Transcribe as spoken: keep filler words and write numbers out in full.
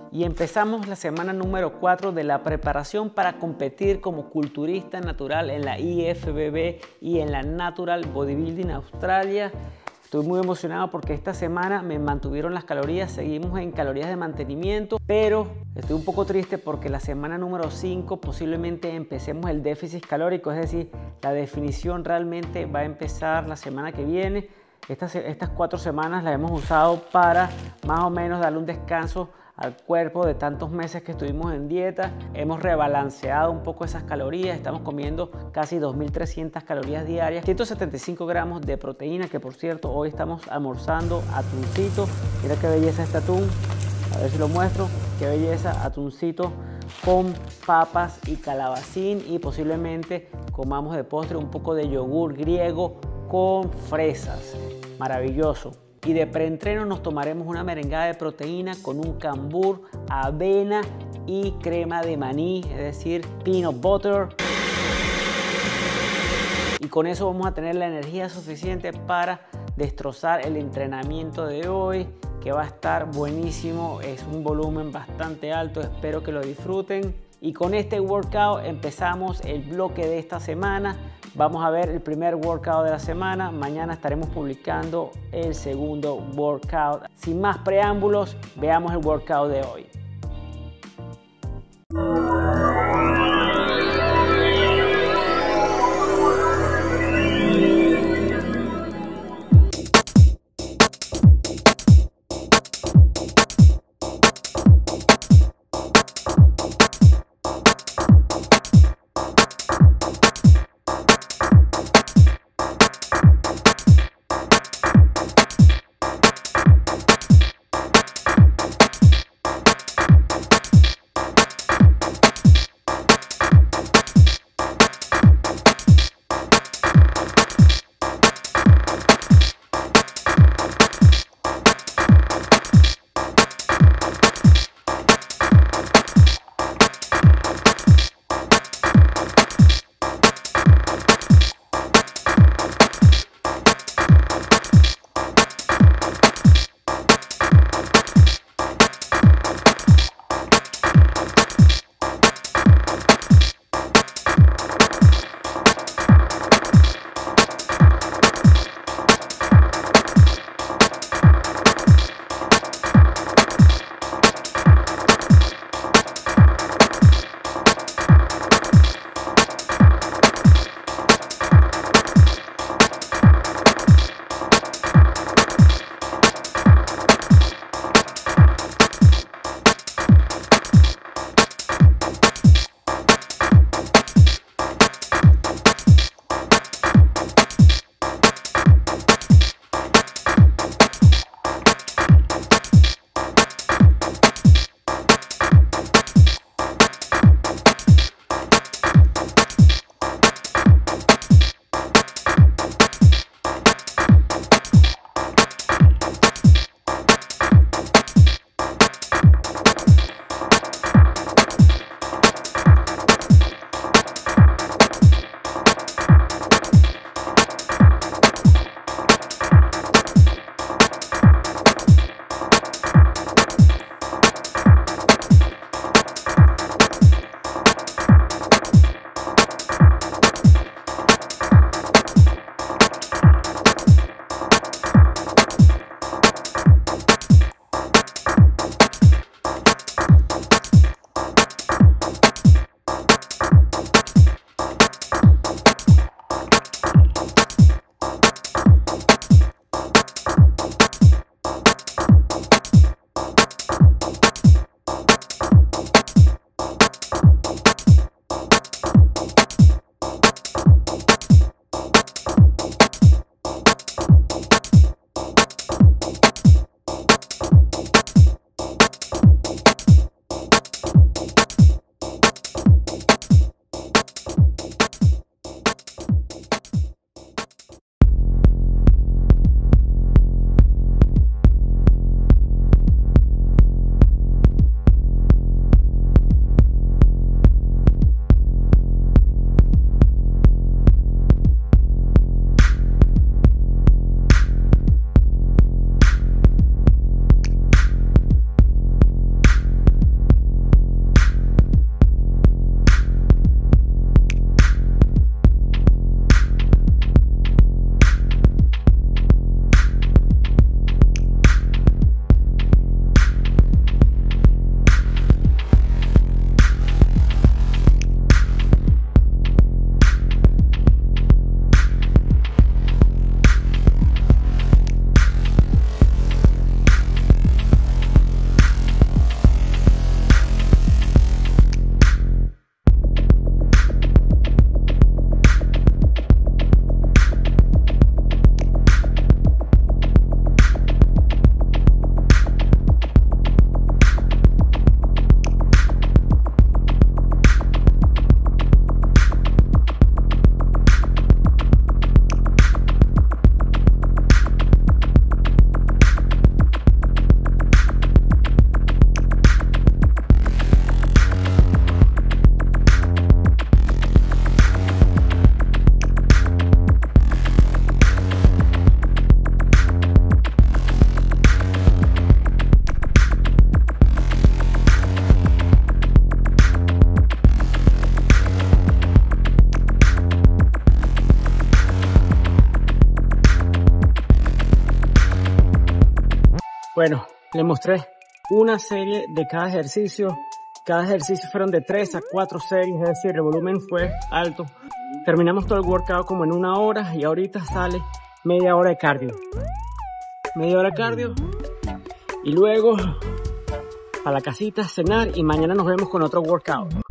y empezamos la semana número cuatro de la preparación para competir como culturista natural en la I F B B y en la Natural Bodybuilding Australia. Estoy muy emocionado porque esta semana me mantuvieron las calorías, seguimos en calorías de mantenimiento, pero estoy un poco triste porque la semana número cinco posiblemente empecemos el déficit calórico, es decir, la definición realmente va a empezar la semana que viene. Estas, estas cuatro semanas las hemos usado para más o menos darle un descanso al cuerpo de tantos meses que estuvimos en dieta. Hemos rebalanceado un poco esas calorías, estamos comiendo casi dos mil trescientas calorías diarias, ciento setenta y cinco gramos de proteína, que por cierto hoy estamos almorzando atuncito. Mira qué belleza este atún, a ver si lo muestro, qué belleza, atuncito con papas y calabacín, y posiblemente comamos de postre un poco de yogur griego con fresas, maravilloso. Y de preentreno nos tomaremos una merengada de proteína con un cambur, avena y crema de maní, es decir, peanut butter. Y con eso vamos a tener la energía suficiente para destrozar el entrenamiento de hoy, que va a estar buenísimo. Es un volumen bastante alto, espero que lo disfruten. Y con este workout empezamos el bloque de esta semana. Vamos a ver el primer workout de la semana. Mañana estaremos publicando el segundo workout. Sin más preámbulos, veamos el workout de hoy. Bueno, les mostré una serie de cada ejercicio. Cada ejercicio fueron de tres a cuatro series, es decir, el volumen fue alto. Terminamos todo el workout como en una hora y ahorita sale media hora de cardio. Media hora de cardio y luego a la casita, cenar y mañana nos vemos con otro workout.